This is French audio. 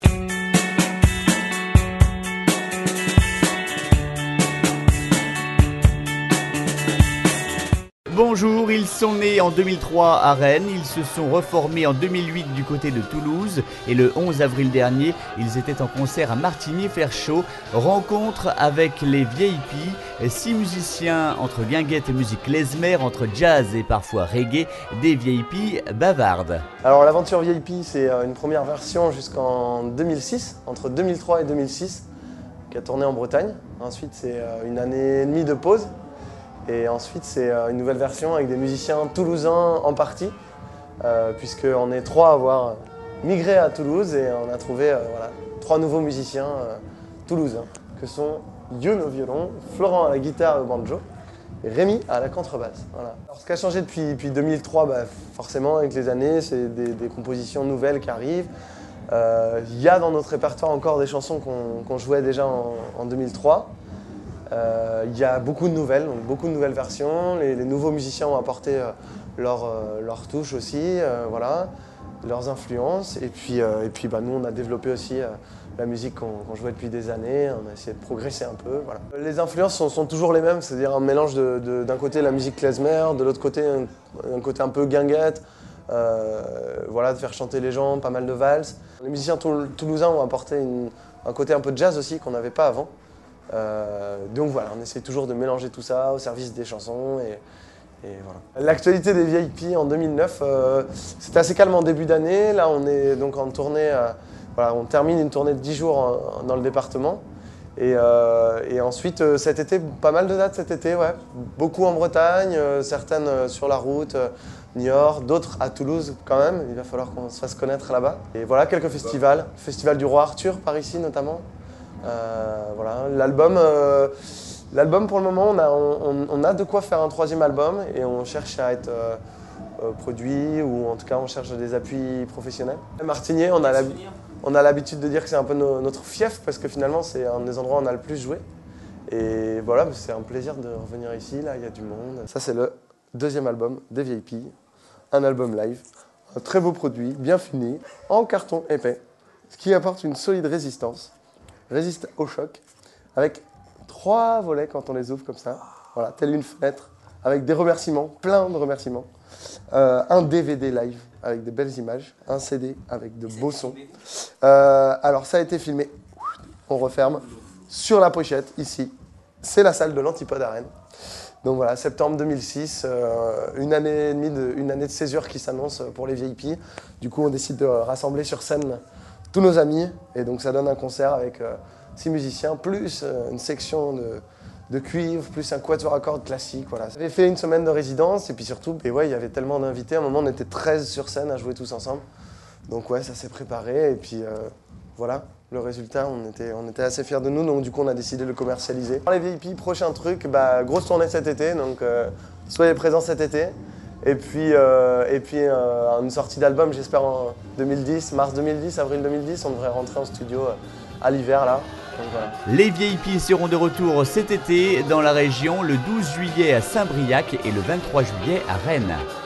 Bonjour, ils sont nés en 2003 à Rennes, ils se sont reformés en 2008 du côté de Toulouse et le 11 avril dernier, ils étaient en concert à Martigny-Flèche-Chaux. Rencontre avec les VIP, 6 musiciens entre guinguette et musique klezmer, entre jazz et parfois reggae, des VIP bavardes. Alors l'aventure VIP, c'est une première version jusqu'en 2006, entre 2003 et 2006, qui a tourné en Bretagne. Ensuite, c'est une année et demie de pause. Et ensuite, c'est une nouvelle version avec des musiciens toulousains en partie, puisqu'on est 3 à avoir migré à Toulouse et on a trouvé 3 nouveaux musiciens toulousains, que sont Youn au violon, Florent à la guitare et au banjo, et Rémi à la contrebasse. Voilà. Alors, ce qui a changé depuis 2003, forcément, avec les années, c'est des compositions nouvelles qui arrivent. Il y a dans notre répertoire encore des chansons qu'on jouait déjà en 2003. Il y a beaucoup de nouvelles, donc beaucoup de nouvelles versions. Les nouveaux musiciens ont apporté leur touche aussi, voilà, leurs influences. Et puis nous, on a développé aussi la musique qu'on jouait depuis des années. On a essayé de progresser un peu. Voilà. Les influences sont toujours les mêmes, c'est-à-dire un mélange d'un côté la musique klezmer, de l'autre côté un côté un peu guinguette. Voilà, de faire chanter les gens, pas mal de valses. Les musiciens toulousains ont apporté un côté un peu de jazz aussi qu'on n'avait pas avant. Donc voilà, on essaie toujours de mélanger tout ça au service des chansons et voilà. L'actualité des VIP en 2009, c'était assez calme en début d'année. Là, on est donc en tournée, voilà, on termine une tournée de 10 jours dans le département. Et ensuite, cet été, pas mal de dates cet été, ouais. Beaucoup en Bretagne, certaines sur la route, Niort, d'autres à Toulouse quand même. Il va falloir qu'on se fasse connaître là-bas. Et voilà, quelques festivals. Festival du Roi Arthur par ici notamment. Voilà, l'album pour le moment, on a de quoi faire un 3e album et on cherche à être produit ou en tout cas on cherche des appuis professionnels. Martigny, on a l'habitude de dire que c'est un peu notre fief parce que finalement c'est un des endroits où on a le plus joué. Et voilà, c'est un plaisir de revenir ici, là il y a du monde. Ça c'est le 2e album des VIP, un album live, un très beau produit, bien fini, en carton épais, ce qui apporte une solide résistance. Résiste au choc, avec 3 volets quand on les ouvre comme ça, voilà, telle une fenêtre, avec des remerciements, plein de remerciements, un DVD live avec des belles images, un CD avec de beaux sons. Alors ça a été filmé, on referme, sur la pochette, ici, c'est la salle de l'Antipode à Rennes. Donc voilà, septembre 2006, une année et demie de césure qui s'annonce pour les VIP. Du coup, on décide de rassembler sur scène tous nos amis, et donc ça donne un concert avec 6 musiciens, plus une section de cuivre, plus un quatuor à cordes classique. Voilà. J'avais fait une semaine de résidence, et puis surtout, et ouais, il y avait tellement d'invités, à un moment on était 13 sur scène à jouer tous ensemble. Donc ouais, ça s'est préparé, et puis voilà, le résultat, on était assez fiers de nous, donc du coup on a décidé de le commercialiser. Pour les VIP, prochain truc, grosse tournée cet été, donc soyez présents cet été. Et puis une sortie d'album, j'espère en 2010, mars 2010, avril 2010, on devrait rentrer en studio à l'hiver là. Donc, voilà. Les VIP seront de retour cet été dans la région le 12 juillet à Saint-Briac et le 23 juillet à Rennes.